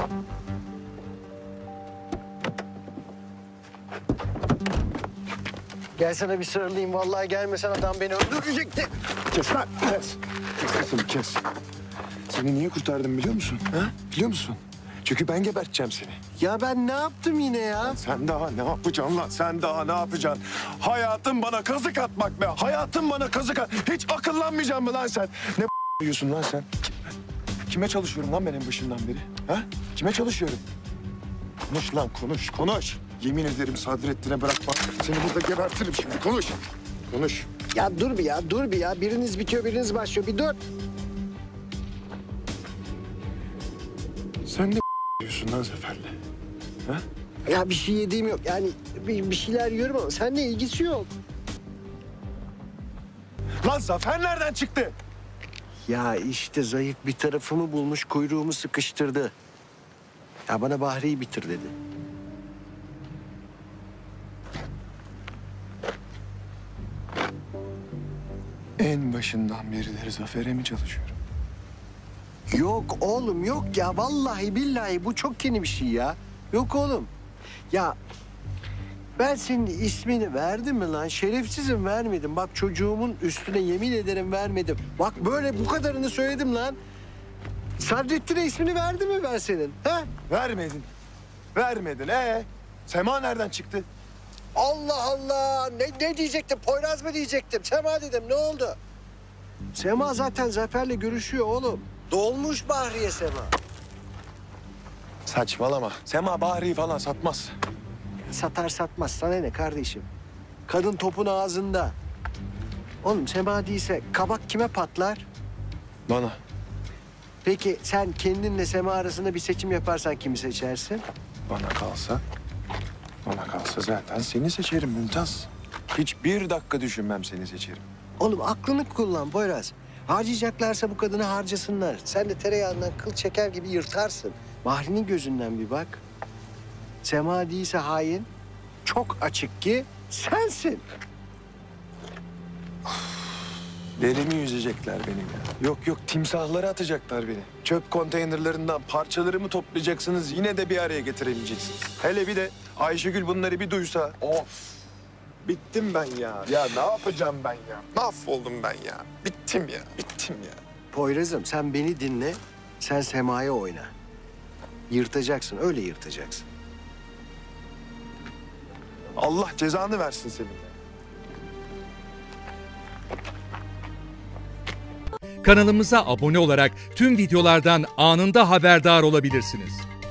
Gel sana bir sarılayım. Vallahi gelmesen adam beni öldürecekti. Kes lan, kes. Kes sesini, kes. Seni niye kurtardım biliyor musun? Ha? Biliyor musun? Çünkü ben geberteceğim seni. Ya ben ne yaptım yine ya? Sen daha ne yapacaksın lan? Sen daha ne yapacaksın? Hayatın bana kazık atmak be. Hayatın bana kazık at. Hiç akıllanmayacaksın mı lan sen? Ne yiyorsun lan sen? Kime çalışıyorum lan ben en başından beri? Ha? Kime çalışıyorum? Konuş lan, konuş, konuş. Yemin ederim Sadrettin'e bırakma. Seni burada gebertirim şimdi. Konuş. Konuş. Ya dur bir ya, dur bir ya. Biriniz bitiyor, biriniz başlıyor. Bir dur. Sen ne diyorsun lan Zafer'le? Ha? Ya bir şey yediğim yok. Yani bir şeyler yiyorum ama seninle ilgisi yok. Lan Zafer nereden çıktı? Ya işte zayıf bir tarafımı bulmuş, kuyruğumu sıkıştırdı. Ya bana Bahri'yi bitir dedi. En başından berileri Zafer'e mi çalışıyorum? Yok oğlum yok ya. Vallahi billahi bu çok yeni bir şey ya. Yok oğlum. Ya ben senin ismini verdim mi lan? Şerefsizim vermedim. Bak çocuğumun üstüne yemin ederim vermedim. Bak böyle bu kadarını söyledim lan. Sadrettin'e ismini verdim mi ben senin? He? Vermedin. Vermedin. Sema nereden çıktı? Allah Allah. Ne diyecektim? Poyraz mı diyecektim? Sema dedim. Ne oldu? Sema zaten Zafer'le görüşüyor oğlum. Dolmuş Bahriye Sema. Saçmalama. Sema Bahri'yi falan satmaz. Satar satmaz. Sana ne kardeşim? Kadın topun ağzında. Oğlum Sema değilse kabak kime patlar? Bana. Peki sen kendinle Sema arasında bir seçim yaparsan kimi seçersin? Bana kalsa zaten seni seçerim Mümtaz. Hiçbir dakika düşünmem seni seçerim. Oğlum aklını kullan Poyraz. Harcayacaklarsa bu kadını harcasınlar. Sen de tereyağından kıl çeker gibi yırtarsın. Bahri'nin gözünden bir bak. Sema değilse hain, çok açık ki sensin. Derimi yüzecekler benim ya. Yok timsahlara atacaklar beni. Çöp konteynerlerinden parçalarımı toplayacaksınız. Yine de bir araya getiremeyeceksiniz. Hele bir de Ayşegül bunları bir duysa. Of. Bittim ben ya. Ya ne yapacağım ben ya? Mahvoldum ben ya. Bittim ya. Poyraz'ım sen beni dinle, sen Sema'ya oyna. Yırtacaksın, öyle yırtacaksın. Allah cezanı versin senin. Kanalımıza abone olarak tüm videolardan anında haberdar olabilirsiniz.